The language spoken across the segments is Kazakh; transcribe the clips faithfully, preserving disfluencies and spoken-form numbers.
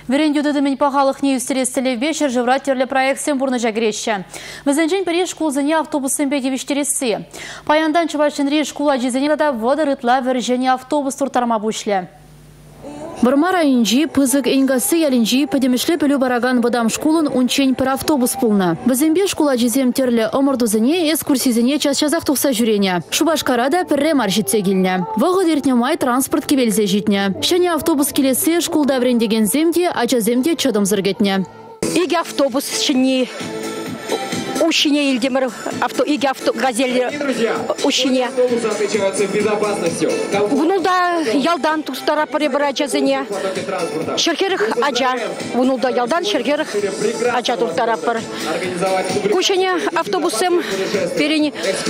Верендюдыдымень пағалық не үстерестілі вечер живраттерлі проектсен бұрны жагреші. Візінжен переш шкулзыне автобусын бедевіштересі. Паяндан чывашынри шкула жезіне да водырытла віржені автобус туртарма бұшлі. Бармара инжи, пызык энгасы ялинжи, подемешле пелю бараган бадам шкулын унчень пер автобус пулна. Бізімбе шкула жезем терлі омырдузыне, эскурсизыне час-часақ тұқса жүрене. Шубашкарада пірре маршитсе келіне. Вағы дертнемай транспорт кебелзе житне. Шәне автобус келесі шкулда врендеген земде, ача земде чыдым зыргетне. Иге автобус шыне. Ущине Ильдемир, авто, иге авто, газель, ущине. Автобусы отличаются безопасностью. Вунулда ялдан тустара перебира жазыне. Шерхерих аджа. Вунулда ялдан шерхерих аджа тустара пер. Кушине автобусом перени.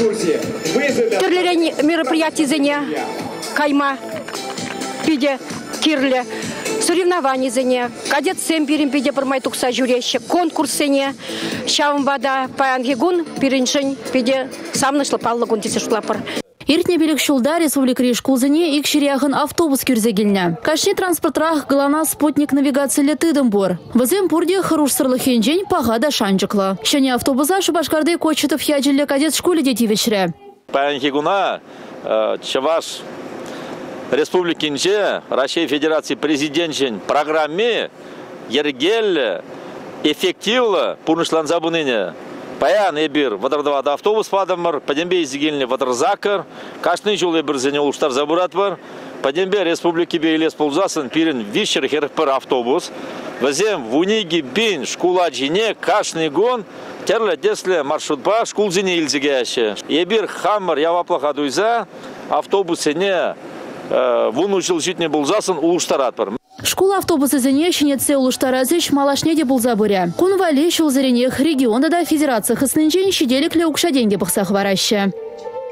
Терлерень мероприятий зене. Кайма. Пиде кирле. Соревнований зене, кадет семперим пиде пырмай тукса жюреще, конкурсене, шавымбада паянгигун, пириншень пиде сам нашло паллагун тисешлапыр. Иртне белек шулда республика шкулзыне ик ширяхын автобус кюрзегилне. Кашни транспортрах глана спутник навигации летыдым бор. Вазем пурде харуш сырлыхен день пагада шанчыкла. Шане автобуса Шубашкарды Кочетов яджиле кадет школе дети вечере. Паянгигуна, чаваш Республикинче, Россия Федерации президентчин программе ергель эффективно пурнышлан забуныне. Паян эбир вадрдавада автобус падамар, падембе изигельне вадрзакар, кашны жол эбир зене улуштар забурат бар, падембе республики бейлес ползасын пирин вишер херпер автобус, вазем в униги бин шкула джине кашный гон, терле десле маршрут ба шкул зене илзигяще. Эбир хаммар яваплахадуйза автобус не вуну жил житне был засан улуштарат бар. Школа автобусы зенещенеце улуштаразыш малашнеде был заборя. Кунвали шулзаренех регионда да федерациях снынчен щеделек ле укша деньги бахсах вараще.